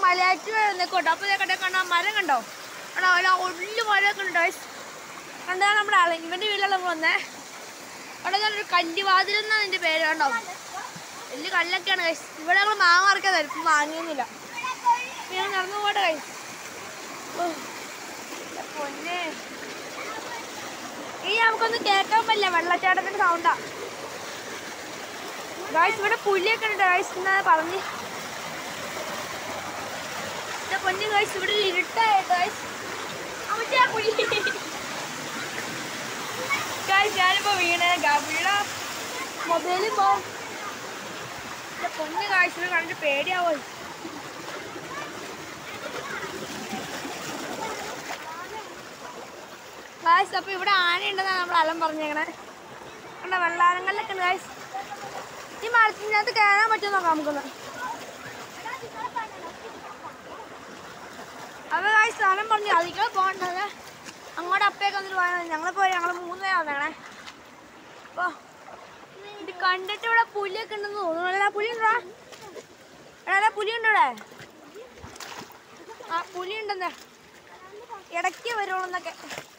മലയാറ്റ് നിൽക്കോട്ടോ. അപ്പോൾ ഇതൊക്കെ കണ്ടോ മരം കണ്ടോ? കണ്ടോ അല്ല വലിയ മരമൊക്കെ ഉണ്ട് ഗൈസ്. കണ്ടോ നമ്മുടെ ആളെ ഇവൻ്റെ വീട്ടിലാണ് നമ്മൾ വന്നേ. അവിടെ ഞാനൊരു കല്ലുവാതിൽ എന്നാണ് എൻ്റെ പേര്. കണ്ടോ വലിയ കല്ലൊക്കെയാണ് ഗൈസ്. ഇവിടെ ഞങ്ങൾ മാങ്ങ മറിക്കാതായിരുന്നു, ഇപ്പം വാങ്ങിയൊന്നുമില്ല. ഞാൻ നടന്നു പോട്ടെ ഗൈസ്. പൊന്നെ ഈ നമുക്കൊന്നും കേൾക്കാൻ പറ്റില്ല, വെള്ളച്ചാട്ടത്തിൻ്റെ സൗണ്ടാ ഗൈസ്. ഇവിടെ പുലിയൊക്കെ ഉണ്ട് ഗൈസ് എന്നാ പറഞ്ഞ്. പൊന്നു ഗൈസ് ഇവിടെ ഇരുട്ടായിട്ട് ഗൈസ്. പുലി ഗൈസ് ഞാനിപ്പോ വീണേ വീണ മൊബൈലിൽ പോവും. പൊന്നു ഗൈസ് ഇവിടെ കണ്ടിട്ട് പേടിയാവോ ഗൈസ്. അപ്പൊ ഇവിടെ ആനയുണ്ടെന്നാണ് നമ്മൾ അലം പറഞ്ഞേക്കണേ. കണ്ടോ വെള്ളാരങ്ങളിലൊക്കെ ഉണ്ട് ഗൈസ്. ഈ മരത്തിനകത്ത് കയറാൻ പറ്റുമോ നോക്കാം നമുക്കൊന്ന്. അപ്പൊ ഗൈസ് സ്ഥലം പറഞ്ഞു അതിക്കളെ പോകണ്ടത് അങ്ങോട്ട് അപ്പയൊക്കെ വന്നിട്ട് പോയാൽ ഞങ്ങൾ 3 പേര് വന്നേക്കണേ. അപ്പോൾ ഇത് കണ്ടിട്ട് ഇവിടെ പുലിയൊക്കെ ഉണ്ടെന്ന് തോന്നുന്നു. അല്ല പുലി ഉണ്ടോ? എടാ പുലി ഉണ്ടോ ഇവിടെ? ആ പുലി ഉണ്ടെന്നേ, ഇടയ്ക്ക് വരുള്ളൂ എന്നൊക്കെ.